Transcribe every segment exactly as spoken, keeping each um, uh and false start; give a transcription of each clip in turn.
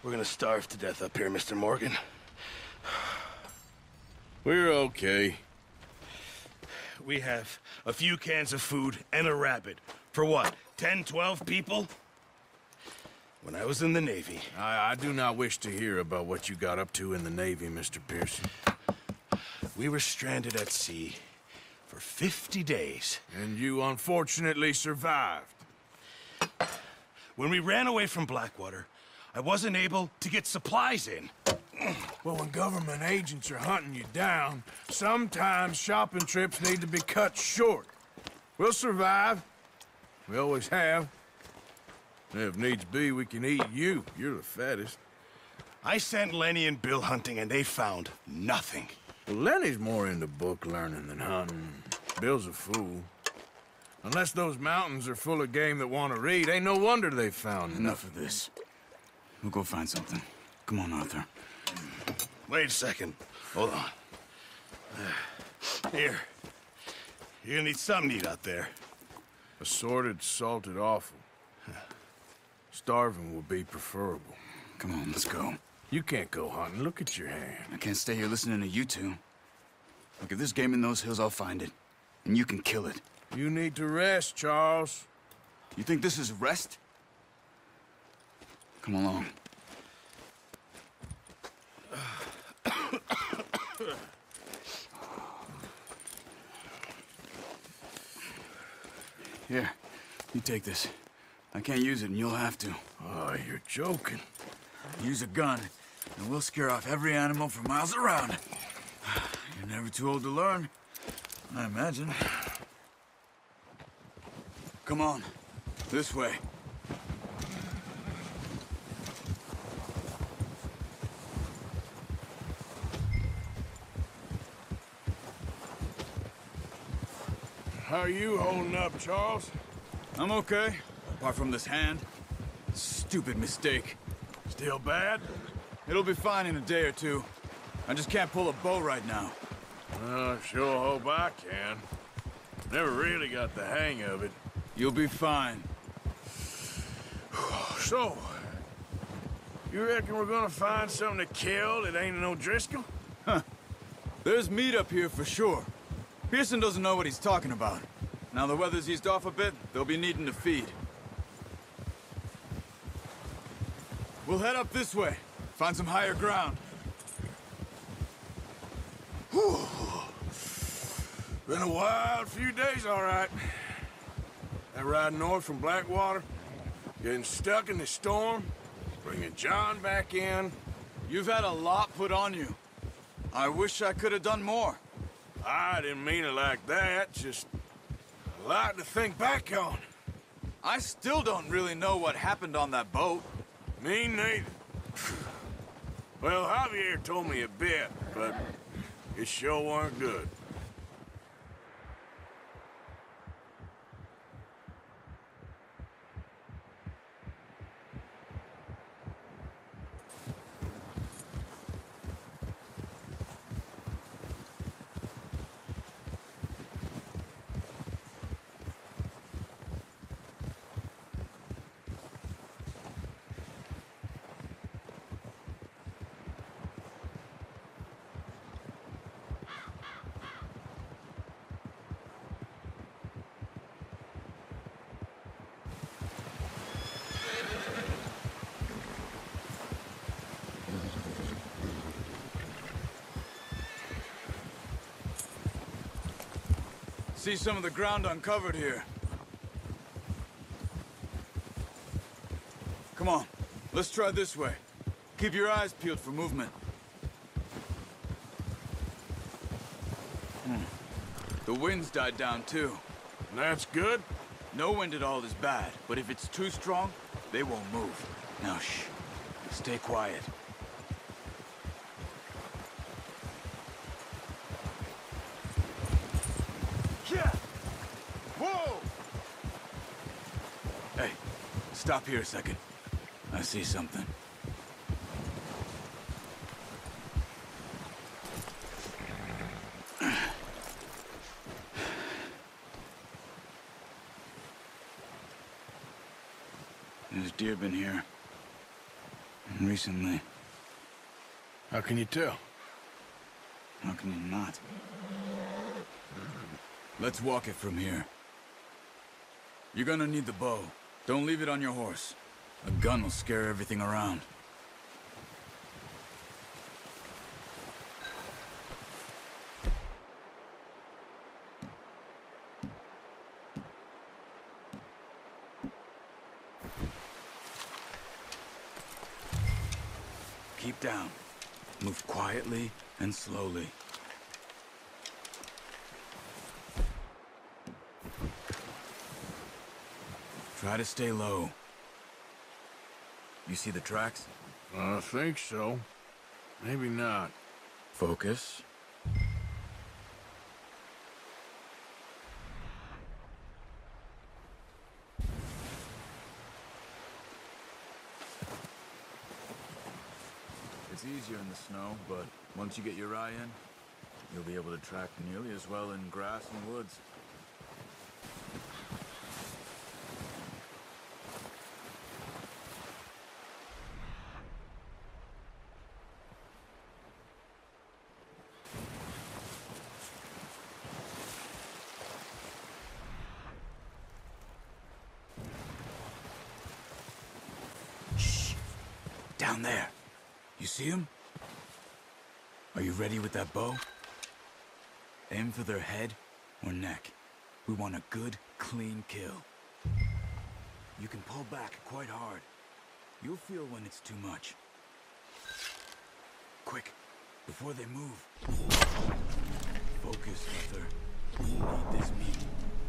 We're gonna starve to death up here, Mister Morgan. We're okay. We have a few cans of food and a rabbit. For what, ten, twelve people? When I was in the Navy... I, I do not wish to hear about what you got up to in the Navy, Mister Pearson. We were stranded at sea for fifty days. And you unfortunately survived. When we ran away from Blackwater, I wasn't able to get supplies in. Well, when government agents are hunting you down, sometimes shopping trips need to be cut short. We'll survive. We always have. If needs be, we can eat you. You're the fattest. I sent Lenny and Bill hunting, and they found nothing. Well, Lenny's more into book learning than hunting. Bill's a fool. Unless those mountains are full of game that want to read, ain't no wonder they found Enough of this. We'll go find something. Come on, Arthur. Wait a second. Hold on. Uh, here. You're gonna need something to eat out there. Assorted, salted offal. Starving would be preferable. Come on, let's go. You can't go hunting. Look at your hand. I can't stay here listening to you two. Look, if there's game in those hills, I'll find it. And you can kill it. You need to rest, Charles. You think this is rest? Come along. Here, you take this. I can't use it, and you'll have to. Oh, you're joking. Use a gun, and we'll scare off every animal for miles around. You're never too old to learn, I imagine. Come on, this way. How are you holding up, Charles? I'm okay, apart from this hand. Stupid mistake. Still bad? It'll be fine in a day or two. I just can't pull a bow right now. Uh, sure hope I can. Never really got the hang of it. You'll be fine. So, you reckon we're gonna find something to kill that ain't no Driscoll? Huh. There's meat up here for sure. Pearson doesn't know what he's talking about. Now the weather's eased off a bit, they'll be needing to feed. We'll head up this way. Find some higher ground. Whew. Been a wild few days, all right. That ride north from Blackwater, getting stuck in the storm, bringing John back in. You've had a lot put on you. I wish I could have done more. I didn't mean it like that, just a lot to think back on. I still don't really know what happened on that boat. Me neither. Well, Javier told me a bit, but it sure weren't good. See some of the ground uncovered here. Come on, let's try this way. Keep your eyes peeled for movement. Hmm. The wind's died down too. That's good. No wind at all is bad, but if it's too strong, they won't move. Now shh, stay quiet. Whoa! Hey, stop here a second. I see something. There's deer been here. Recently. How can you tell? How can you not? Let's walk it from here. You're gonna need the bow. Don't leave it on your horse. A gun will scare everything around. Keep down. Move quietly and slowly. Try to stay low. You see the tracks? I think so. Maybe not. Focus. It's easier in the snow, but once you get your eye in, you'll be able to track nearly as well in grass and woods. Shh! Down there. You see him? Are you ready with that bow? Aim for their head or neck. We want a good, clean kill. You can pull back quite hard. You'll feel when it's too much. Quick, before they move. Focus, Arthur. We need this meat.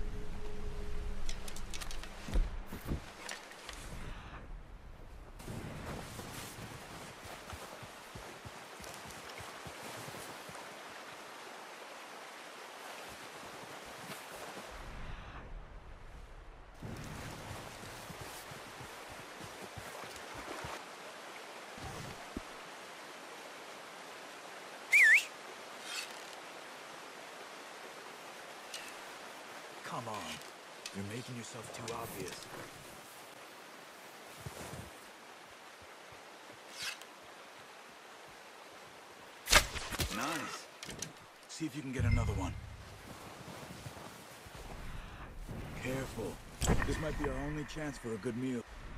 Come on. You're making yourself too obvious. Nice. See if you can get another one. Careful. This might be our only chance for a good meal.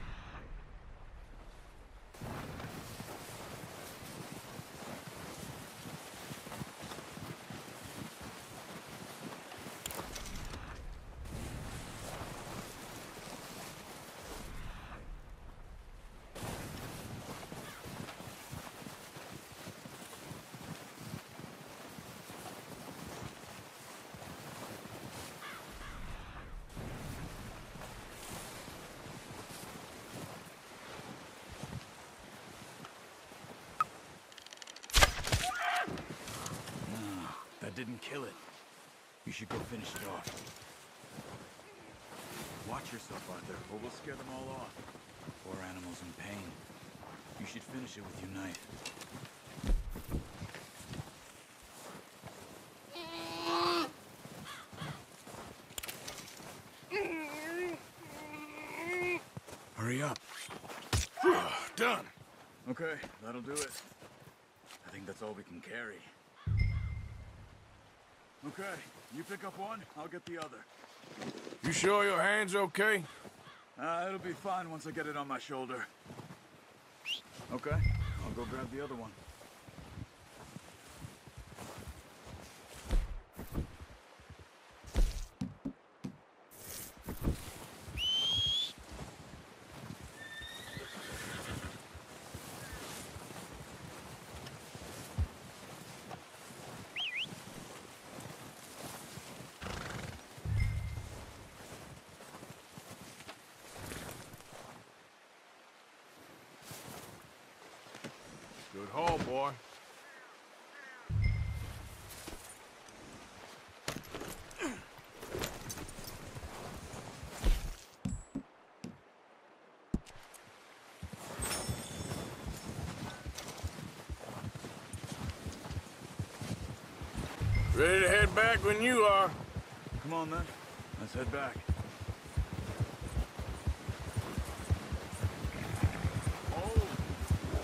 Didn't kill it. You should go finish it off. Watch yourself, Arthur, or we'll scare them all off. Poor animals in pain. You should finish it with your knife. Hurry up. Done. Okay, that'll do it. I think that's all we can carry. Okay, you pick up one, I'll get the other. You sure your hand's okay? Uh, it'll be fine once I get it on my shoulder. Okay, I'll go grab the other one. Good haul, boy. Ready to head back when you are. Come on, then. Let's head back. Oh,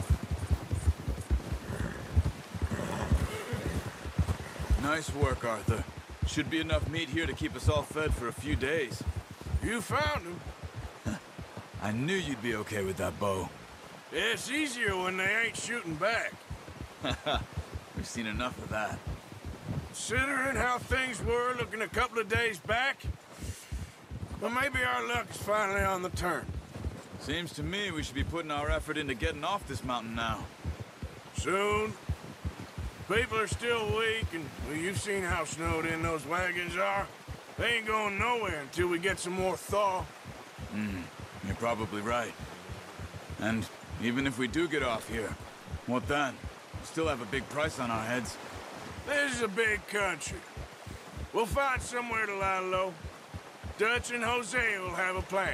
Nice work, Arthur. Should be enough meat here to keep us all fed for a few days. You found him. I knew you'd be okay with that bow. It's easier when they ain't shooting back. We've seen enough of that. Considering how things were looking a couple of days back, well, maybe our luck is finally on the turn. Seems to me we should be putting our effort into getting off this mountain now. Soon. People are still weak, and well, you've seen how snowed in those wagons are. They ain't going nowhere until we get some more thaw. Hmm, you're probably right. And even if we do get off here, what then? We still have a big price on our heads. This is a big country. We'll find somewhere to lie low. Dutch and Hosea will have a plan.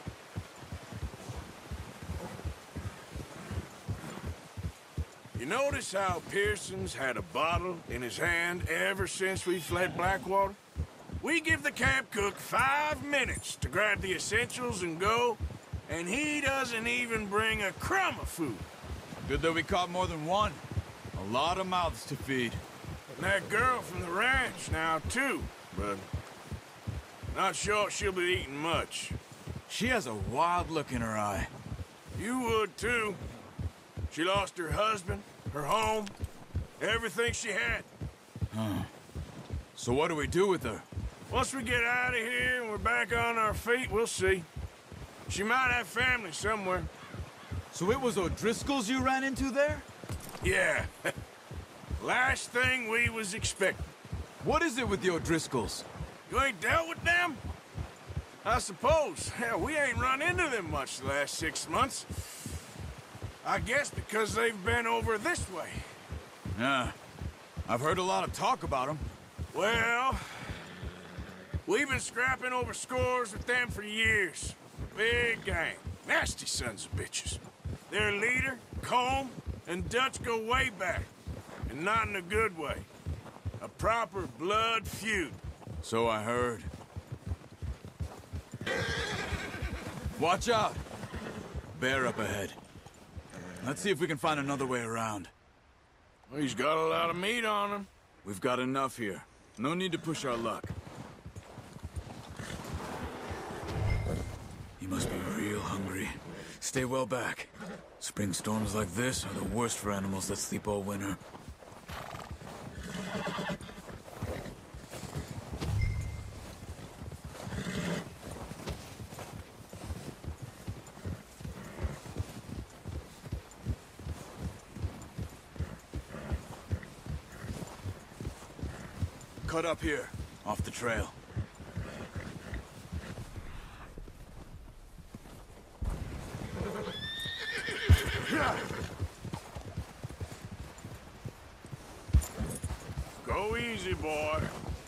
You notice how Pearson's had a bottle in his hand ever since we fled Blackwater? We give the camp cook five minutes to grab the essentials and go, and he doesn't even bring a crumb of food. Good that we caught more than one. A lot of mouths to feed. And that girl from the ranch now, too, but not sure she'll be eating much. She has a wild look in her eye. You would, too. She lost her husband, her home, everything she had. Huh. So what do we do with her? Once we get out of here and we're back on our feet, we'll see. She might have family somewhere. So it was O'Driscoll's you ran into there? Yeah. Last thing we was expecting. What is it with the O'Driscolls? You ain't dealt with them? I suppose. Hell, we ain't run into them much the last six months. I guess because they've been over this way. Yeah. I've heard a lot of talk about them. Well, we've been scrapping over scores with them for years. Big gang. Nasty sons of bitches. Their leader, Colm, and Dutch go way back. And not in a good way. A proper blood feud. So I heard. Watch out! Bear up ahead. Let's see if we can find another way around. Well, he's got a lot of meat on him. We've got enough here. No need to push our luck. He must be real hungry. Stay well back. Spring storms like this are the worst for animals that sleep all winter. Cut up here, off the trail. Go easy, boy.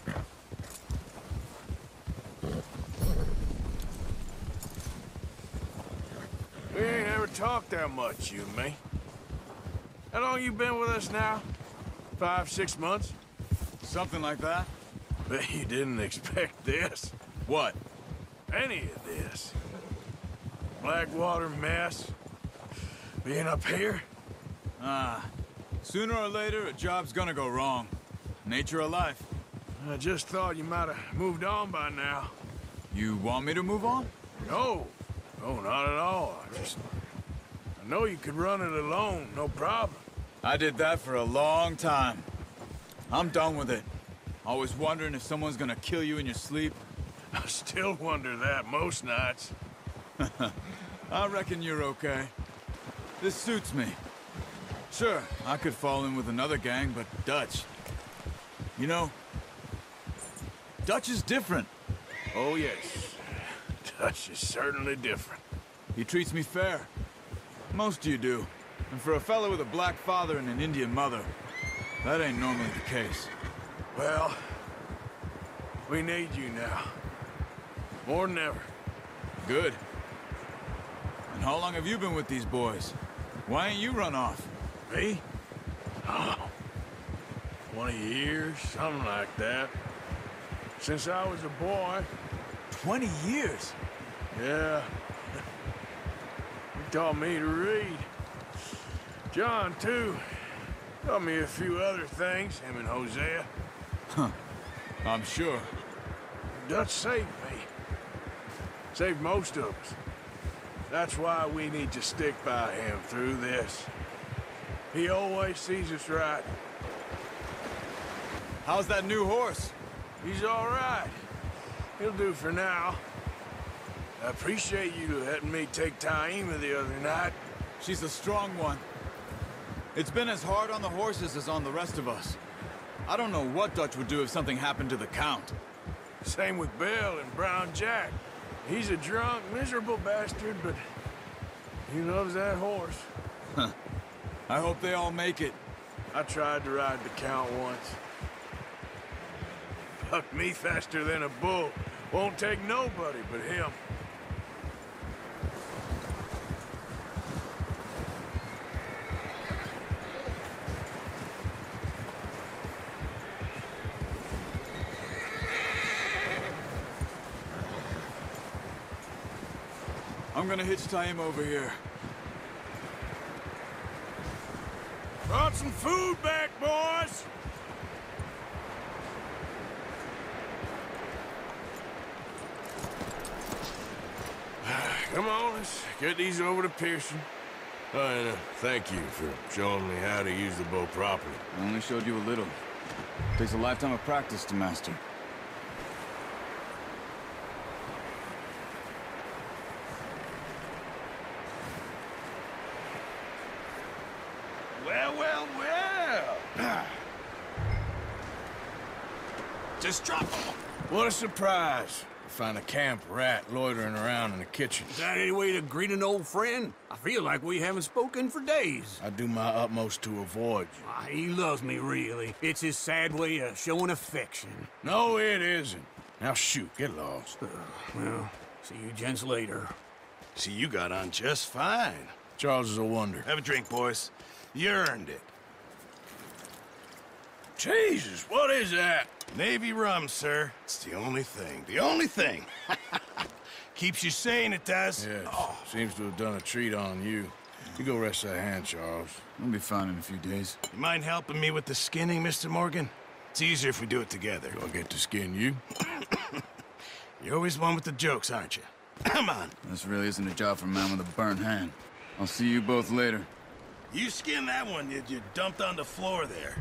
We ain't ever talked that much, you and me. How long you been with us now? Five, six months? Something like that? Bet you didn't expect this. What? Any of this. Blackwater mess. Being up here? Ah. Sooner or later, a job's gonna go wrong. Nature of life. I just thought you might have moved on by now. You want me to move on? No. No, not at all. I just... I know you could run it alone, no problem. I did that for a long time. I'm done with it. Always wondering if someone's gonna kill you in your sleep. I still wonder that most nights. I reckon you're okay. This suits me. Sure, I could fall in with another gang, but Dutch... You know, Dutch is different. Oh, yes. Dutch is certainly different. He treats me fair. Most of you do. And for a fellow with a black father and an Indian mother, that ain't normally the case. Well, we need you now. More than ever. Good. And how long have you been with these boys? Why ain't you run off? Me? Oh, twenty years, something like that. Since I was a boy. Twenty years? Yeah. He taught me to read. John, too. Taught me a few other things, him and Hosea. Huh. I'm sure. Dutch saved me. Saved most of us. That's why we need to stick by him through this. He always sees us right. How's that new horse? He's all right. He'll do for now. I appreciate you letting me take Taima the other night. She's a strong one. It's been as hard on the horses as on the rest of us. I don't know what Dutch would do if something happened to the Count. Same with Bill and Brown Jack. He's a drunk, miserable bastard, but he loves that horse. Huh. I hope they all make it. I tried to ride the Count once. Fuck me faster than a bull. Won't take nobody but him. I'm gonna hitch Taima over here. Brought some food back, boys! Come on, let's get these over to Pearson. Oh, and uh, thank you for showing me how to use the bow properly. I only showed you a little. Takes a lifetime of practice to master. Well, well, well. Just drop them. What a surprise. Find a camp rat loitering around in the kitchen. Is that any way to greet an old friend? I feel like we haven't spoken for days. I do my utmost to avoid you. Ah, he loves me, really. It's his sad way of showing affection. No, it isn't. Now shoot, get lost. Uh, well, see you gents later. See, you got on just fine. Charles is a wonder. Have a drink, boys. You earned it. Jesus, what is that? Navy rum, sir. It's the only thing. The only thing. Keeps you sane, it does. Yes, oh. Seems to have done a treat on you. You go rest that hand, Charles. I'll be fine in a few days. You mind helping me with the skinning, Mister Morgan? It's easier if we do it together. Do I get to skin you? You're always one with the jokes, aren't you? Come on. This really isn't a job for a man with a burnt hand. I'll see you both later. You skinned that one you, you dumped on the floor there.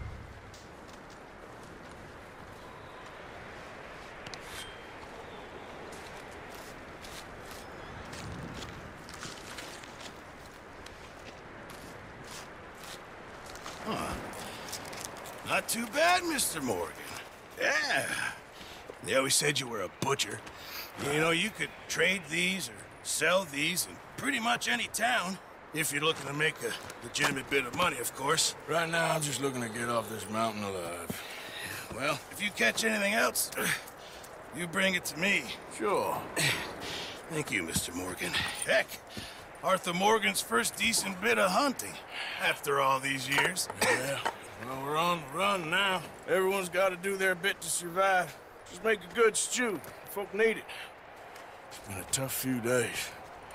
Huh. Not too bad, Mister Morgan. Yeah. They always said you were a butcher. You know, you could trade these or sell these in pretty much any town. If you're looking to make a legitimate bit of money, of course. Right now, I'm just looking to get off this mountain alive. Well, if you catch anything else, you bring it to me. Sure. Thank you, Mister Morgan. Heck, Arthur Morgan's first decent bit of hunting after all these years. Yeah, well, we're on the run now. Everyone's got to do their bit to survive. Just make a good stew. Folk need it. It's been a tough few days.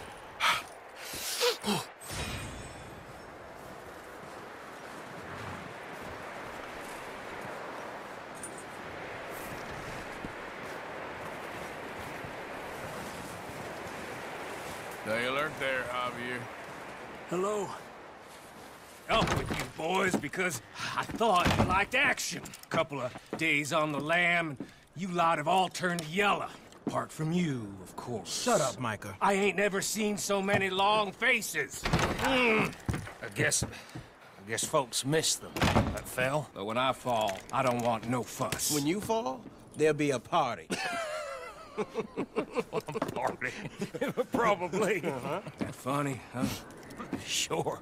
Stay alert there, Javier. Hello. Up with you boys because I thought you liked action. Couple of days on the lam, and you lot have all turned yellow. Apart from you, of course. Shut up, Micah. I ain't never seen so many long faces. Mm. I guess... I guess folks miss them. That fell. But when I fall, I don't want no fuss. When you fall, there'll be a party. Party. Probably. Uh-huh. That funny, huh? Sure.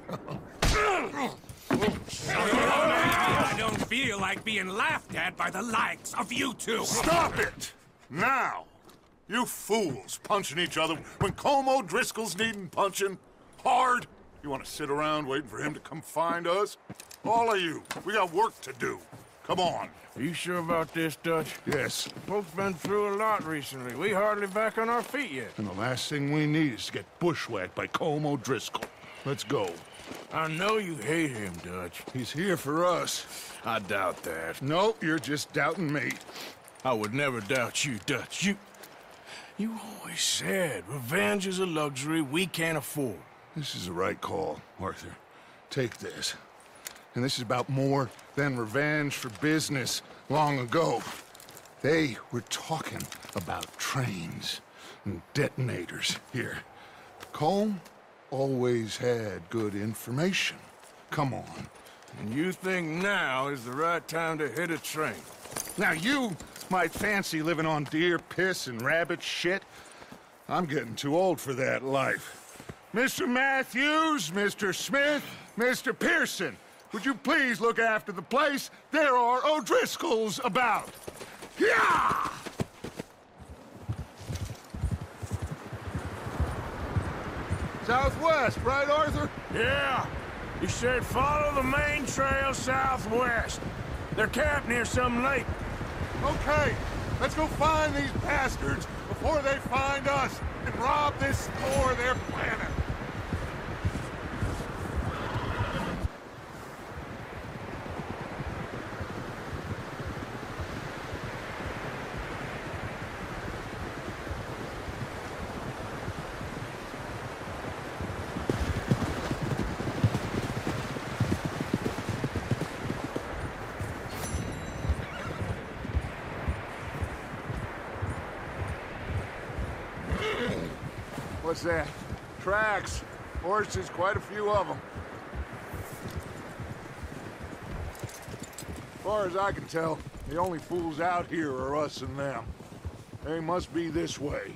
I don't feel like being laughed at by the likes of you two. Stop it! Now! You fools punching each other when Colm O'Driscoll's needing punching. Hard! You want to sit around waiting for him to come find us? All of you, we got work to do. Come on. Are you sure about this, Dutch? Yes. Folks been through a lot recently. We hardly back on our feet yet. And the last thing we need is to get bushwhacked by Colm O'Driscoll. Let's go. I know you hate him, Dutch. He's here for us. I doubt that. No, you're just doubting me. I would never doubt you, Dutch. You... You always said revenge is a luxury we can't afford. This is the right call, Arthur. Take this. And this is about more than revenge for business long ago. They were talking about trains and detonators here. Colm always had good information. Come on. And you think now is the right time to hit a train? Now you might fancy living on deer piss and rabbit shit. I'm getting too old for that life. Mister Matthews, Mister Smith, Mister Pearson, would you please look after the place? There are O'Driscolls about. Yeah! Southwest, right, Arthur? Yeah. You said follow the main trail southwest. They're camped near some lake. Okay, let's go find these bastards before they find us and rob this store they're planning. What's that? Tracks. Horses, quite a few of them. As far as I can tell, the only fools out here are us and them. They must be this way.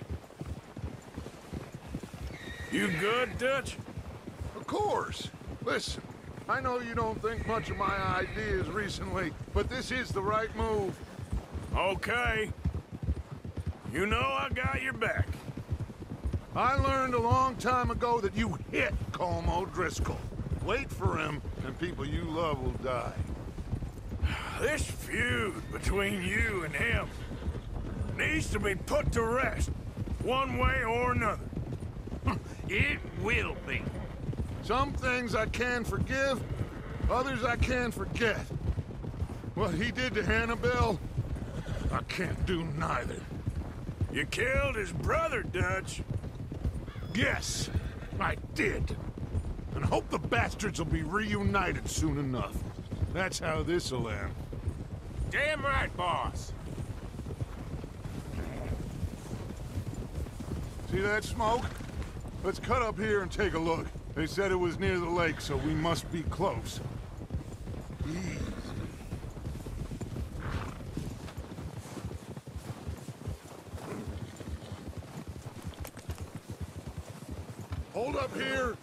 You good, Dutch? Of course. Listen, I know you don't think much of my ideas recently, but this is the right move. Okay. You know I got your back. I learned a long time ago that you hit Colm O'Driscoll. Wait for him, and people you love will die. This feud between you and him needs to be put to rest, one way or another. It will be. Some things I can forgive, others I can forget. What he did to Hannibal, I can't do neither. You killed his brother, Dutch. Yes, I did. And I hope the bastards will be reunited soon enough. That's how this'll end. Damn right, boss. See that smoke? Let's cut up here and take a look. They said it was near the lake, so we must be close. Easy. Hold up here!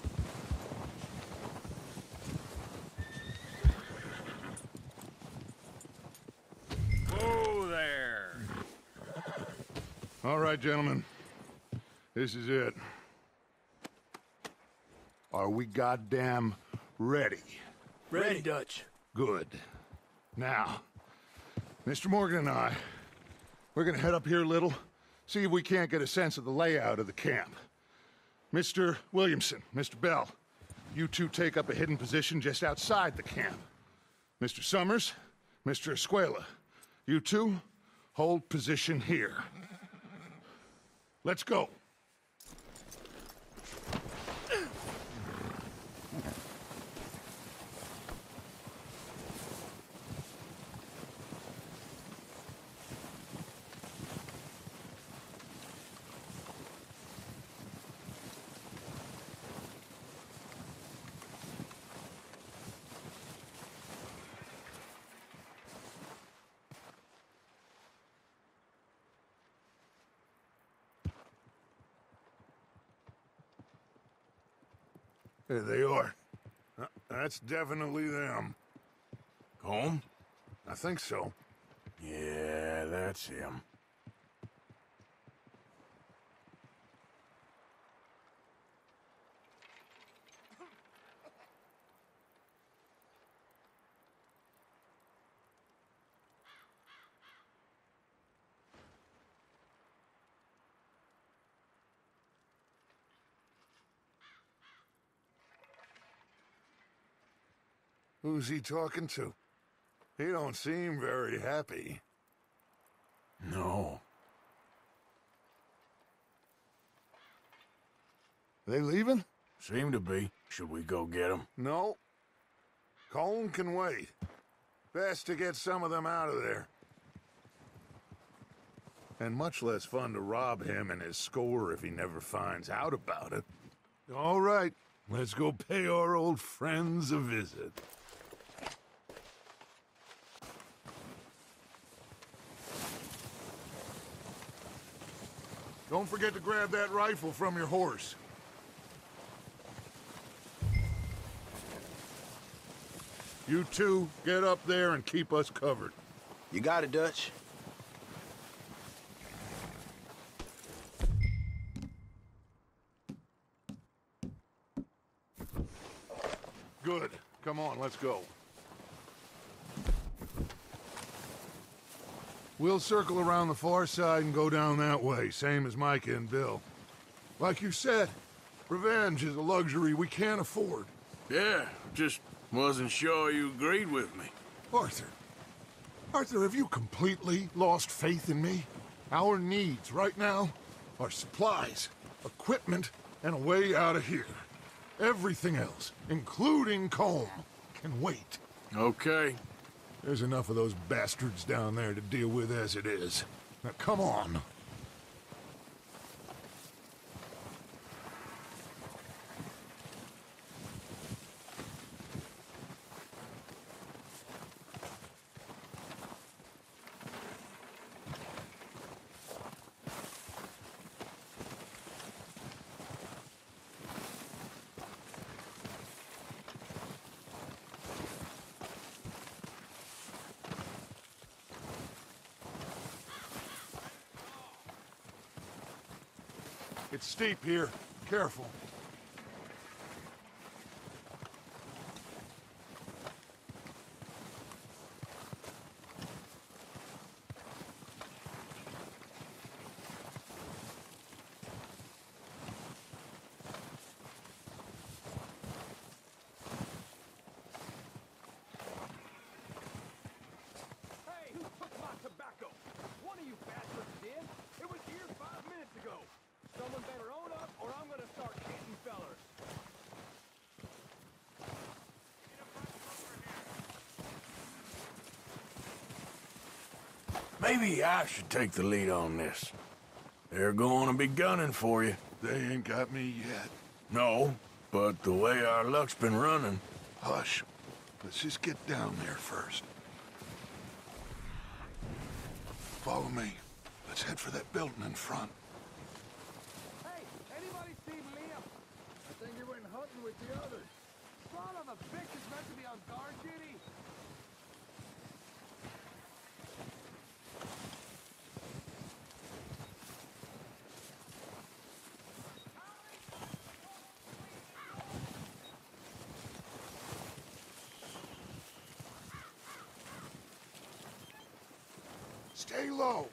Whoa there. All right, gentlemen. This is it. Are we goddamn ready? Ready, Dutch. Good. Now, Mister Morgan and I, we're gonna head up here a little, see if we can't get a sense of the layout of the camp. Mister Williamson, Mister Bell, you two take up a hidden position just outside the camp. Mister Summers, Mister Escuela, you two hold position here. Let's go. There they are. Uh, that's definitely them. Home? I think so. Yeah, that's him. Who's he talking to? He don't seem very happy. No. They leaving? Seem to be. Should we go get them? No. Colm can wait. Best to get some of them out of there. And much less fun to rob him and his score if he never finds out about it. All right, let's go pay our old friends a visit. Don't forget to grab that rifle from your horse. You two, get up there and keep us covered. You got it, Dutch. Good. Come on, let's go. We'll circle around the far side and go down that way, same as Micah and Bill. Like you said, revenge is a luxury we can't afford. Yeah, just wasn't sure you agreed with me. Arthur. Arthur, have you completely lost faith in me? Our needs right now are supplies, equipment, and a way out of here. Everything else, including Colm, can wait. Okay. There's enough of those bastards down there to deal with as it is. Now, come on. It's steep here. Careful. Hey, who took my tobacco? One of you bastards did. It was here five minutes ago. Someone better own up, or I'm gonna start hitting fellers. Maybe I should take the lead on this. They're going to be gunning for you. They ain't got me yet. No, but the way our luck's been running... Hush. Let's just get down there first. Follow me. Let's head for that building in front. Hey, anybody see Liam? I think he went hunting with the others. Son of a bitch is meant to be on guard duty. Stay low.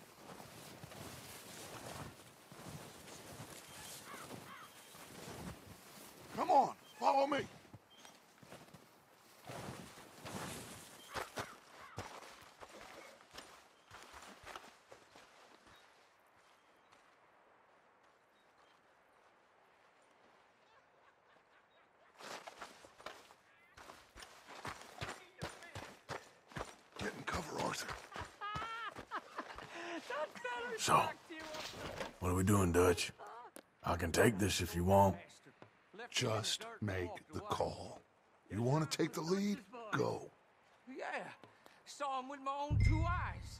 Come on, follow me. Get in cover, Arthur. So, what are we doing, Dutch? I can take this if you want. Just make the call. You want to take the lead? Go. Yeah, saw him with my own two eyes.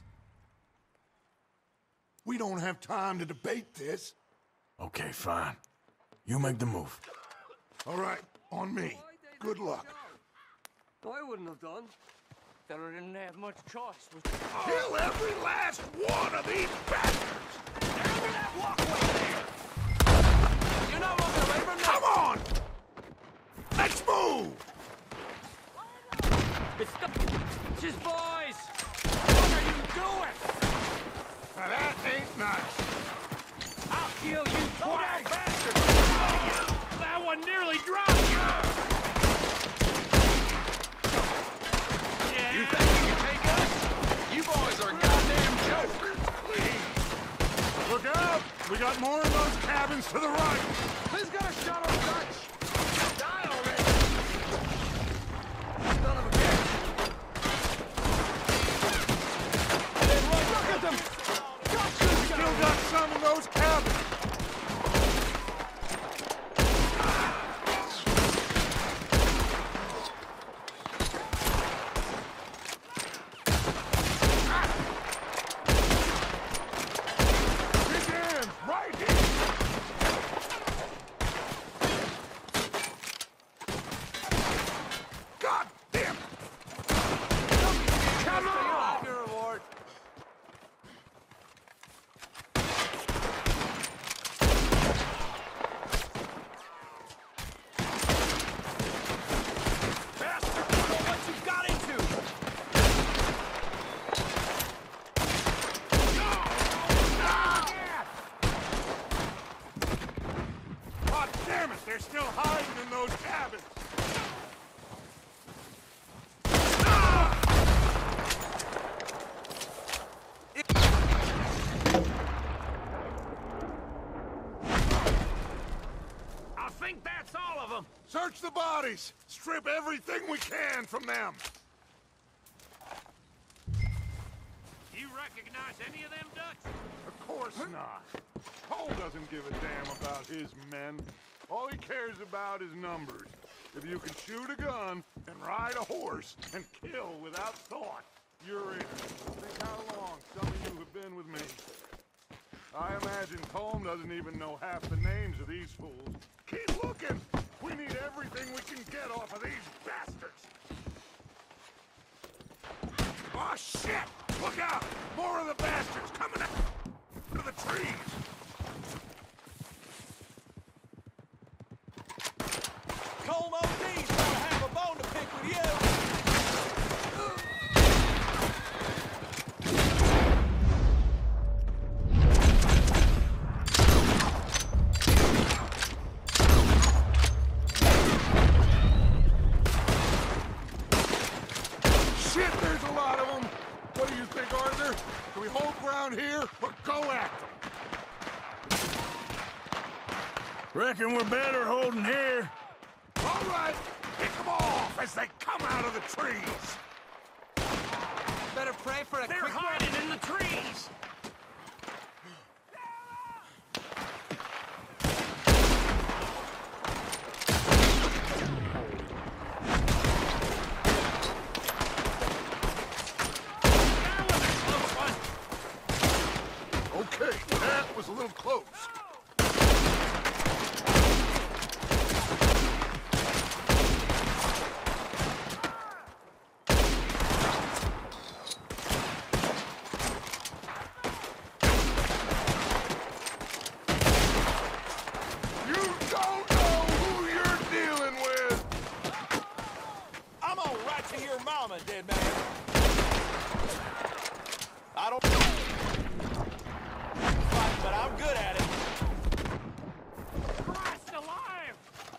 We don't have time to debate this. Okay, fine. You make the move. All right, on me. Good luck. I wouldn't have done. Fella didn't have much choice. Kill every last one of these bastards! Down that walkway there! You're not walking away from me! Come on! Let's move! It's the bitches, boys! What are you doing? Now that ain't nice. I'll kill you, twat bastard! That one nearly dropped you! got more of those cabins to the right. Who's got a shot on Dutch? Die already! Son of a bitch! Look at them! Dutch Still got some of those cabins. They're still hiding in those cabins. I think that's all of them. Search the bodies. Strip everything we can from them. You recognize any of them, Dutch? Of course not. Cole doesn't give a damn about his men. All he cares about is numbers. If you can shoot a gun and ride a horse and kill without thought, you're in. Think how long some of you have been with me. I imagine Colm doesn't even know half the names of these fools. Keep looking! We need everything we can get off of these bastards! Oh, shit! Look out! More of the bastards coming out of the trees! Colm O D's gonna have a bone to pick with you! Shit, there's a lot of them! What do you think, Arthur? Do we hold ground here or go at them? Reckon we're better holding here. All right, pick them off as they come out of the trees. Better pray for a They're quick hiding in the trees! Okay, that was a little close. Dead man. I don't fight, but I'm good at it. Christ alive!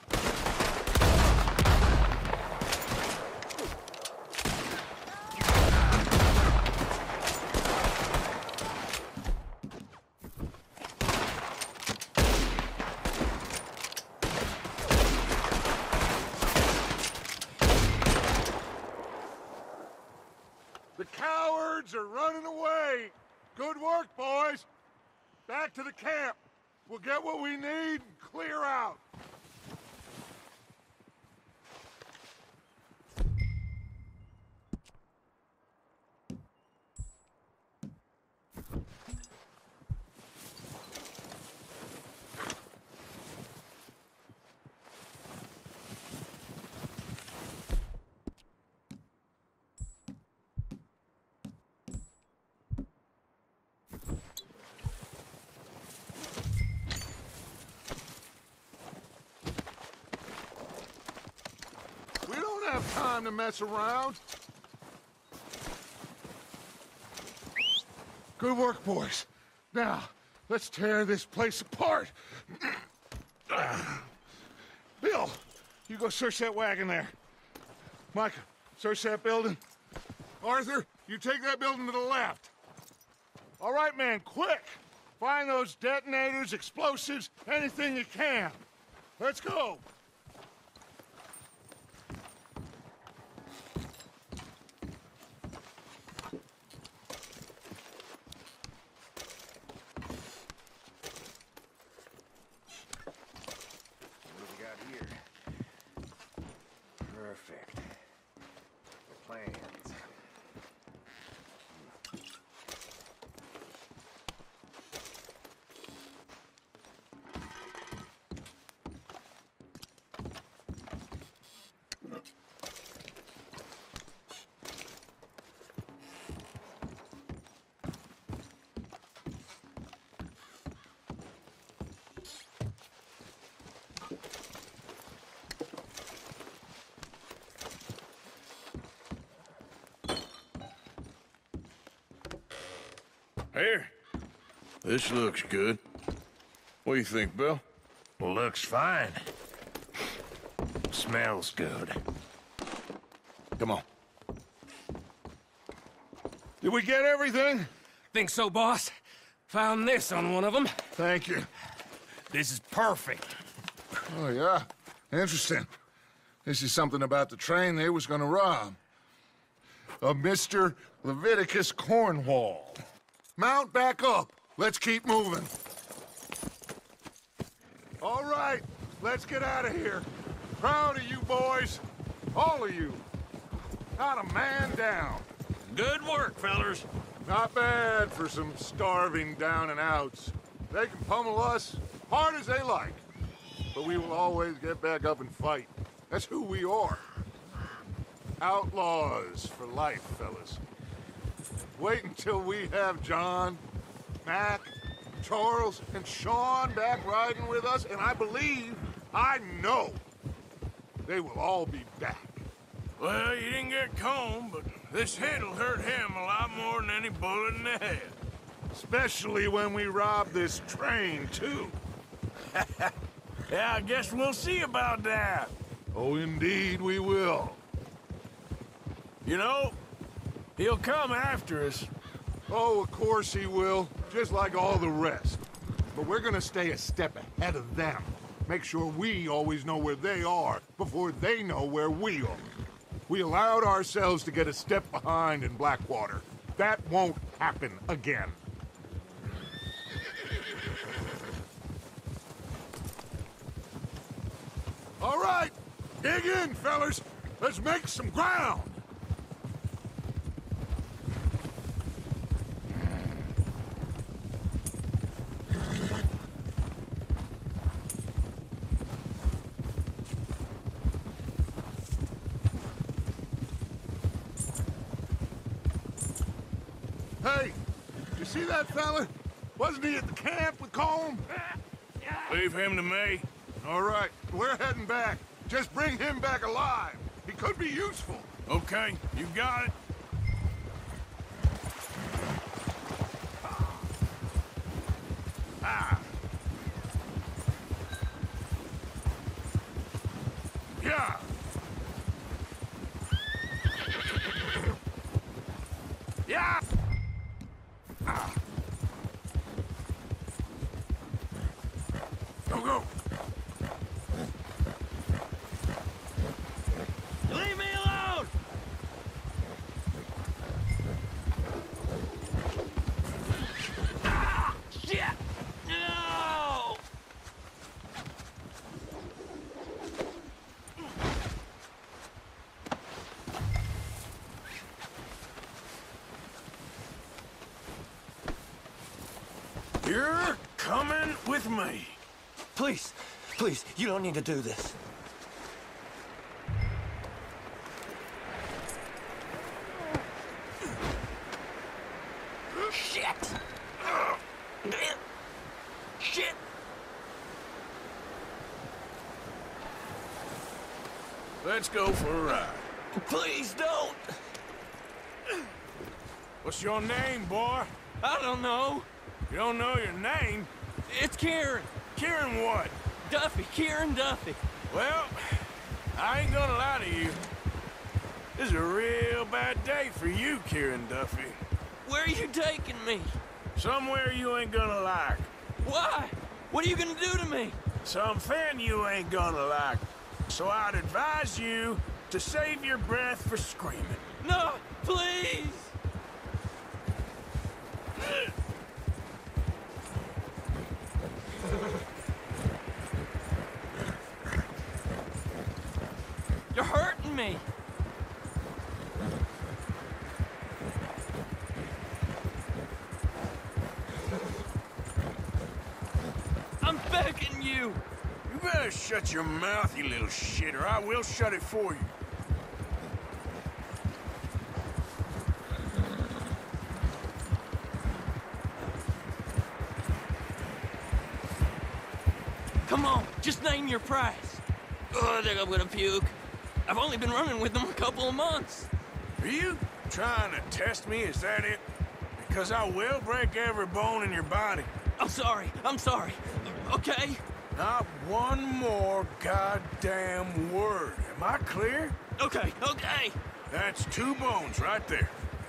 The cowards are running away. Good work, boys. Back to the camp. We'll get what we need and clear out. We don't have time to mess around. Good work, boys. Now, let's tear this place apart. Bill, you go search that wagon there. Micah, search that building. Arthur, you take that building to the left. All right, man, quick. Find those detonators, explosives, anything you can. Let's go. What do we got here? Perfect. The plans. Here. This looks good. What do you think, Bill? Looks fine. Smells good. Come on. Did we get everything? Think so, boss? Found this on one of them. Thank you. This is perfect. Oh, yeah? Interesting. This is something about the train they was gonna rob. A Mister Leviticus Cornwall. Mount back up. Let's keep moving. All right, let's get out of here. Proud of you boys. All of you. Not a man down. Good work, fellers. Not bad for some starving down and outs. They can pummel us hard as they like. But we will always get back up and fight. That's who we are. Outlaws for life, fellas. Wait until we have John, Mac, Charles, and Sean back riding with us, and I believe, I know, they will all be back. Well, you didn't get Combe, but this hit'll hurt him a lot more than any bullet in the head. Especially when we rob this train, too. Yeah, I guess we'll see about that. Oh, indeed we will. You know, he'll come after us. Oh, of course he will, just like all the rest. But we're gonna stay a step ahead of them. Make sure we always know where they are before they know where we are. We allowed ourselves to get a step behind in Blackwater. That won't happen again. All right, dig in, fellas. Let's make some ground. Hey, you see that fella? Wasn't he at the camp with Colm? Leave him to me. All right, we're heading back. Just bring him back alive. He could be useful. Okay, you got it. Ah. Yeah. Yeah. Ah. Go, go. Leave me alone! Ah! Shit! No! You're coming with me. Please, please, you don't need to do this. Shit! Shit! Let's go for a ride. Please don't! What's your name, boy? I don't know. You don't know your name? It's Kieran. Kieran what? Duffy, Kieran Duffy. Well, I ain't gonna lie to you. This is a real bad day for you, Kieran Duffy. Where are you taking me? Somewhere you ain't gonna like. Why? What are you gonna do to me? Something you ain't gonna like. So I'd advise you to save your breath for screaming. No, please! You're hurting me! I'm begging you! You better shut your mouth, you little shit, or I will shut it for you. Come on, just name your price. Oh, I think I'm gonna puke. I've only been running with them a couple of months. Are you trying to test me? Is that it? Because I will break every bone in your body. I'm sorry, I'm sorry. Okay? Not one more goddamn word. Am I clear? Okay, okay. That's two bones right there.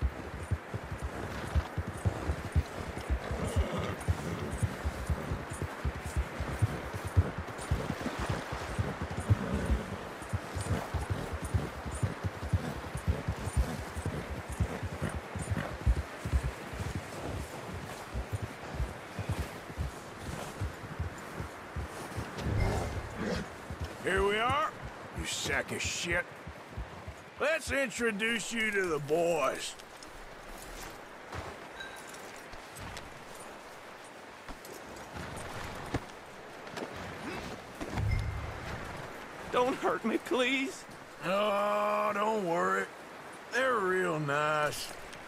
Here we are, you sack of shit. Let's introduce you to the boys. Don't hurt me, please. Oh, don't worry. They're real nice.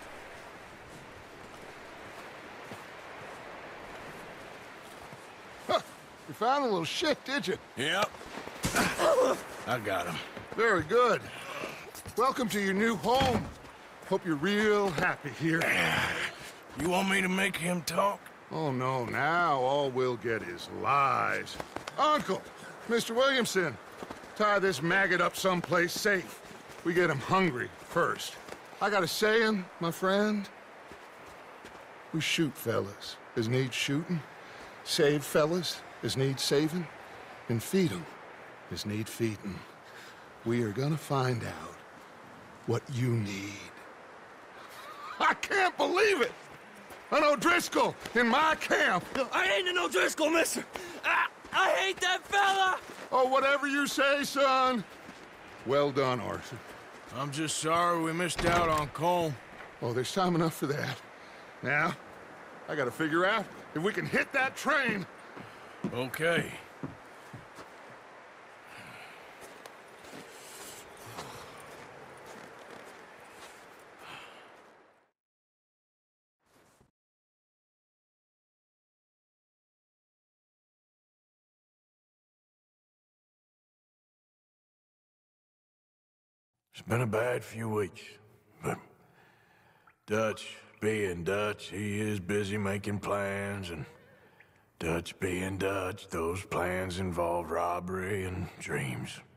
Huh. You found a little shit, did you? Yep. I got him. Very good. Welcome to your new home. Hope you're real happy here. You want me to make him talk? Oh, no, now all we'll get is lies. Uncle, Mister Williamson, tie this maggot up someplace safe. We get him hungry first. I got a saying, my friend. We shoot fellas as need shooting, save fellas as need saving, and feed 'em as need feeding. We are gonna find out what you need. I can't believe it! An O'Driscoll in my camp! I ain't an O'Driscoll, mister! I, I hate that fella! Oh, whatever you say, son. Well done, Arthur. I'm just sorry we missed out on Colm. Oh, there's time enough for that. Now, I gotta figure out if we can hit that train. Okay. It's been a bad few weeks, but Dutch being Dutch, he is busy making plans, and Dutch being Dutch, those plans involve robbery and dreams.